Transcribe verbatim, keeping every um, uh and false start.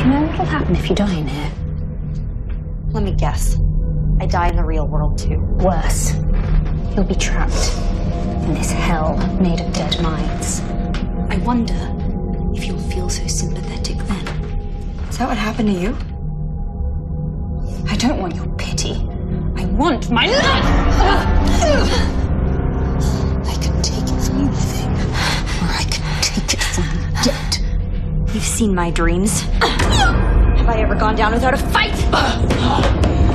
know what'll happen if you die in here? Let me guess. I die in the real world, too. Worse. You'll be trapped in this hell made of dead minds. I wonder if you'll feel so sympathetic then. Is that what happened to you? I don't want your pity. I want my love! I can take it from you living, or I can take it from you dead. You've seen my dreams. Have I ever gone down without a fight?